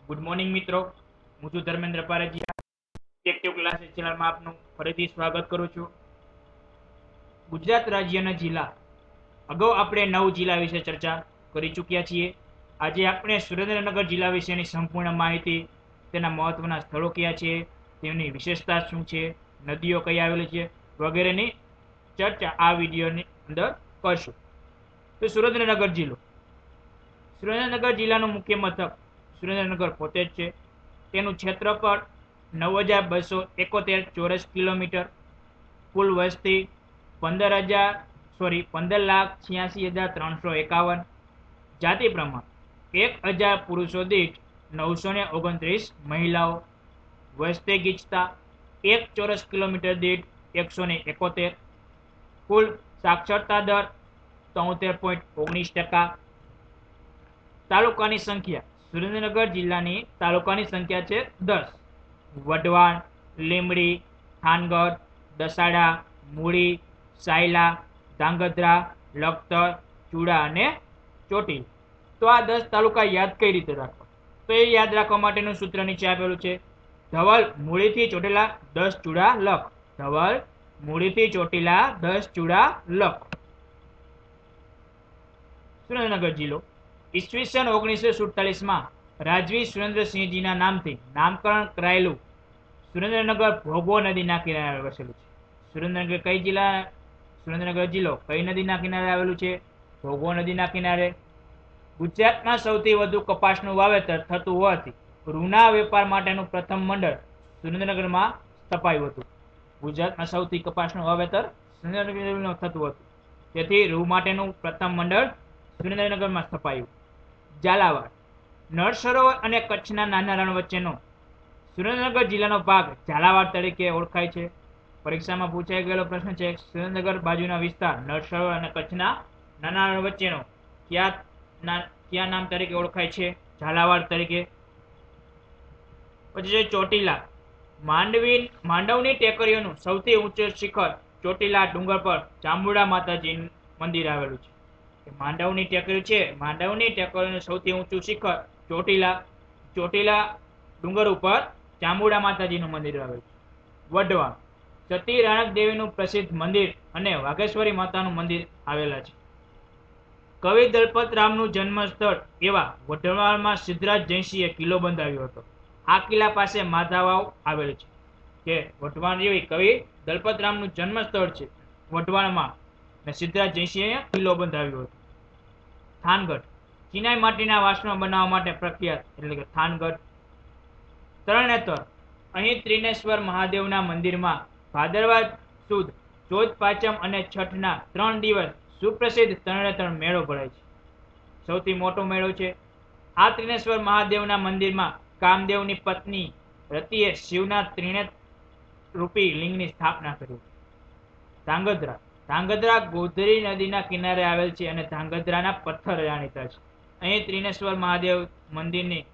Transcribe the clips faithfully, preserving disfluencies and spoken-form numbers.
Good morning મિત્રો, હું છું ધર્મેન્દ્ર પારેજિયા. એક્ટિવ ક્લાસીસ ચેનલમાં આપનું ફરીથી સ્વાગત કરું છું. ગુજરાત રાજ્યના જિલ્લા, અગાઉ આપણે નવ જિલ્લા વિશે ચર્ચા કરી ચૂક્યા છીએ. આજે આપણે સુરેન્દ્રનગર જિલ્લા વિશેની સંપૂર્ણ માહિતી, તેના મહત્વના સ્થળો કયા છે, તેમની વિશેષતા શું છે, નદીઓ કઈ આવેલી છે વગેરેની ચર્ચા આ વિડીયોની અંદર કરશું. તો સુરેન્દ્રનગર જિલ્લો, સુરેન્દ્રનગર જિલ્લાનું મુખ્ય મથક સુરેન્દ્રનગર પોતે જ છે. તેનું ક્ષેત્રફળ નવ હજાર બસો એકોતેર ચોરસ કિલોમીટર, કુલ વસ્તી પંદર હજાર સોરી પંદર લાખ છ્યાસી હજાર ત્રણસો એકાવન, જાતિ પ્રમાણ એક હજાર પુરુષો દીઠ નવસો ને ઓગણત્રીસ મહિલાઓ, વસ્તી ગીચતા એક ચોરસ કિલોમીટર દીઠ એકસો ને એકોતેર, કુલ સાક્ષરતા દર તોતેર પોઈન્ટ ઓગણીસ ટકા. તાલુકાની સંખ્યા, સુરેન્દ્રનગર જિલ્લાની તાલુકાની સંખ્યા છે દસ. વઢવાણ, લીંબડી, થાનગઢ, દસાડા, મૂળી, સાયલા, ધાંગધ્રા, લખતર, ચુડા અને ચોટી. તો આ દસ તાલુકા યાદ કઈ રીતે રાખવા? તો એ યાદ રાખવા માટેનું સૂત્ર નીચે આપેલું છે. ધવલ મૂળીથી ચોટીલા દસ ચુડા લખ. ધવલ મૂળીથી ચોટીલા દસ ચુડા લખ. સુરેન્દ્રનગર જિલ્લો ઈસવીસન ઓગણીસો સુડતાલીસ માં રાજવી સુરેન્દ્રસિંહજીના નામથી નામકરણ કરાયેલું સુરેન્દ્રનગર ભોગવો નદીના કિનારે વસેલું છે. સુરેન્દ્રનગર કઈ જિલ્લા સુરેન્દ્રનગર જિલ્લો કઈ નદીના કિનારે આવેલું છે? ભોગવો નદીના કિનારે. ગુજરાતમાં સૌથી વધુ કપાસનું વાવેતર થતું હોવાથી રૂના વેપાર માટેનું પ્રથમ મંડળ સુરેન્દ્રનગરમાં સ્થપાયું હતું. ગુજરાતમાં સૌથી કપાસનું વાવેતર સુરેન્દ્રનગરમાં થતું હતું, તેથી રૂ માટેનું પ્રથમ મંડળ સુરેન્દ્રનગરમાં સ્થપાયું. ઝાલાવાડ, નળ સરોવર અને કચ્છના નાના રણ વચ્ચેનો સુરેન્દ્રનગર જિલ્લાનો ભાગ ઝાલાવાડ તરીકે ઓળખાય છે. પરીક્ષામાં પૂછાઈ ગયેલો પ્રશ્ન છે, સુરેન્દ્રનગર બાજુના વિસ્તાર નળ સરોવર અને કચ્છના નાના રણ વચ્ચેનો કયા કયા નામ તરીકે ઓળખાય છે? ઝાલાવાડ તરીકે. પછી છે ચોટીલા. માંડવી માંડવની ટેકરીઓનું સૌથી ઊંચું શિખર ચોટીલા ડુંગર પર ચામુંડા માતાજી મંદિર આવેલું છે. માંડવની ટેકરી છે, માંડવની ટેકરીનું સૌથી ઊંચું શિખર ચોટીલા ચોટીલા ડુંગર ઉપર ચામુંડા માતાજીનું મંદિર આવેલું છે. વઢવાણ, સતી રાણક દેવીનું પ્રસિદ્ધ મંદિર અને વાઘેશ્વરી માતાનું મંદિર આવેલા છે. કવિ દલપતરામનું જન્મ સ્થળ એવા વઢવાણમાં સિદ્ધરાજ જયસિંહે કિલ્લો બંધાવ્યો હતો. આ કિલ્લા પાસે માધાવાવ આવેલ છે. કે વઢવાણ જેવી કવિ દલપતરામનું જન્મ સ્થળ છે વઢવાણમાં, અને સિદ્ધરાજ જયસિંહે કિલ્લો બંધાવ્યો હતો. થાનગઢ, ચિનાઈ માટીના વાસણો બનાવવા માટે પ્રખ્યાત એટલે કે થાનગઢ. તરણેતર, અહીં ત્રિનેશ્વર મહાદેવના મંદિરમાં ભાદરવા સુદ ચોથ પાંચમ અને છઠના ત્રણ દિવસ સુપ્રસિદ્ધ તરણેતર મેળો ભરાય છે. સૌથી મોટો મેળો છે. આ ત્રિનેશ્વર મહાદેવના મંદિરમાં કામદેવની પત્ની રતિએ શિવના ત્રિનેત્ર રૂપી લિંગની સ્થાપના કરી. ધાંગધ્રા, ધાંગધ્રા ગોધરી નદીના કિનારે આવેલ છે અને ધાંગધ્રાના પથ્થર જાણીતા છે. અહીં ત્રિનેશ્વર મહાદેવ મંદિરની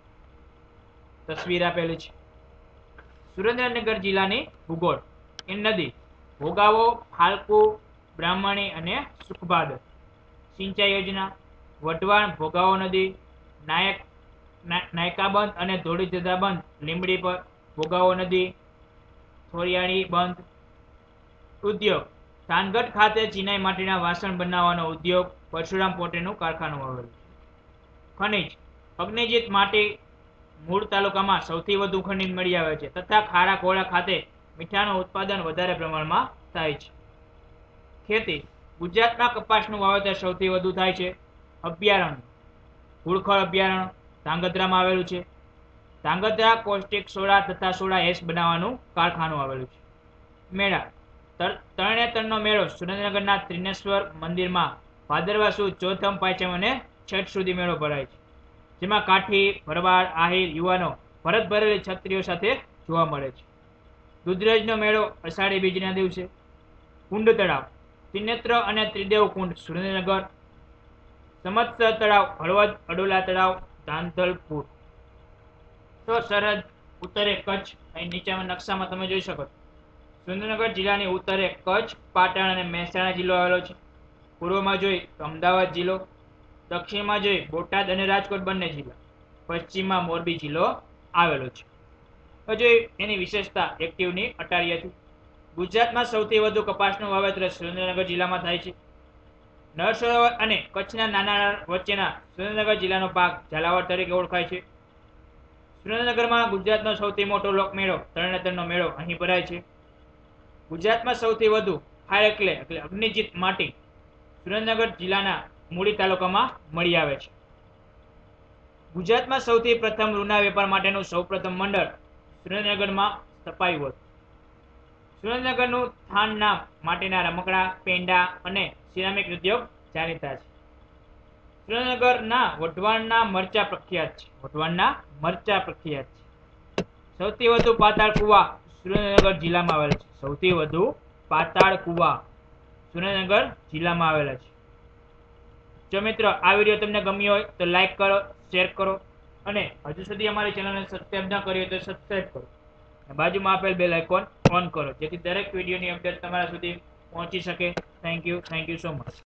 તસવીર આપેલી છે. સુરેન્દ્રનગર જિલ્લાની ભૂગોળ, એ નદી ભોગાવો, ફાલ્ગુ, બ્રાહ્મણી અને સુખભાદર. સિંચાઈ યોજના, વઢવાણ ભોગાવો નદી, નાયક નાયકા બંધ અને ધોળીધજા બંધ લીંબડી પર, ભોગાવો નદી, થોરિયાણી બંધ. ઉદ્યોગ, થાનગઢ ખાતે ચિનાઈ માટીના વાસણ બનાવવાનો ઉદ્યોગ, પરશુરામ પોટેનું કારખાનું આવેલું છે. ખનિજ, અગ્નિજીત માટી મૂળ તાલુકામાં સૌથી વધુ ખનિજ મળી આવે છે તથા ખારા ખોળા ખાતે મીઠાનું ઉત્પાદન વધારે પ્રમાણમાં થાય છે. ખેતી, ગુજરાતમાં કપાસનું વાવેતર સૌથી વધુ થાય છે. અભયારણ્ય, ઘુડખર અભયારણ્ય ધાંગધ્રામાં આવેલું છે. ધાંગધ્રા કોસ્ટિક સોડા તથા સોડા એશ બનાવવાનું કારખાનું આવેલું છે. મેળા, તરણેતરનો મેળો સુરેન્દ્રનગરના ત્રિનેશ્વર મંદિરમાં ભાદરવા સુદ ચોથમ પાંચમ અને છઠ સુધી મેળો ભરાય છે, જેમાં કાઠી, ભરવાડ, આહિર યુવાનો ભરત ભરેલી છત્રીઓ સાથે જોવા મળે છે. દુધરેજનો મેળો અષાઢી બીજના દિવસે. કુંડ તળાવ, ત્રિનેત્ર અને ત્રિદેવ કુંડ સુરેન્દ્રનગર. સમત્સર તળાવ હળવદ, અડોલા તળાવ ધાંધલપુર. તો સરહદ ઉત્તરે કચ્છ, અહીં નીચેના નકશામાં તમે જોઈ શકો છો. સુરેન્દ્રનગર જિલ્લાની ઉત્તરે કચ્છ, પાટણ અને મહેસાણા જિલ્લો આવેલો છે. પૂર્વમાં જોઈ તો અમદાવાદ જિલ્લો, દક્ષિણમાં જોઈ બોટાદ અને રાજકોટ બંને જિલ્લા, પશ્ચિમમાં મોરબી જિલ્લો આવેલો છે. હજુ એની વિશેષતા એક્ટિવની અટારીયાથી ગુજરાતમાં સૌથી વધુ કપાસનું વાવેતર સુરેન્દ્રનગર જિલ્લામાં થાય છે. નળ સરોવર અને કચ્છના નાના રણ વચ્ચેના સુરેન્દ્રનગર જિલ્લાનો ભાગ ઝાલાવાડ તરીકે ઓળખાય છે. સુરેન્દ્રનગરમાં ગુજરાતનો સૌથી મોટો લોકમેળો તરણેતરનો મેળો અહીં ભરાય છે. ગુજરાતમાં સૌથી વધુ ફાયર ક્લે એટલે અગ્નિજીત માટી સુરેન્દ્રનગર જિલ્લાના મૂળી તાલુકામાં મળી આવે છે. ગુજરાતમાં સૌથી પ્રથમ રૂના વેપાર માટેનું સૌપ્રથમ મંડળ સુરેન્દ્રનગરમાં સ્થપાયું હતું. સુરેન્દ્રનગરનું થાન નામ માટીના રમકડા, પેંડા અને સિરામિક ઉદ્યોગ જાણીતા છે. સુરેન્દ્રનગરના વઢવાણના મરચા પ્રખ્યાત છે. વઢવાણના મરચા પ્રખ્યાત છે. સૌથી વધુ પાતાળ કુવા સુરેન્દ્રનગર જિલ્લામાં આવેલા છે. સૌથી વધુ પાતાળ કુવા સુરેન્દ્રનગર જિલ્લામાં આવેલા છે. જો મિત્રો આ વિડીયો તમને ગમ્યો હોય તો લાઈક કરો, શેર કરો અને હજુ સુધી અમારી ચેનલને સબસ્ક્રાઇબ ન કરી હોય તો સબસ્ક્રાઇબ કરો. બાજુમાં આપેલ બેલ આઇકોન ઓન કરો જેથી દરેક વિડીયોની અપડેટ તમારા સુધી પહોંચી શકે. Thank you thank you so much.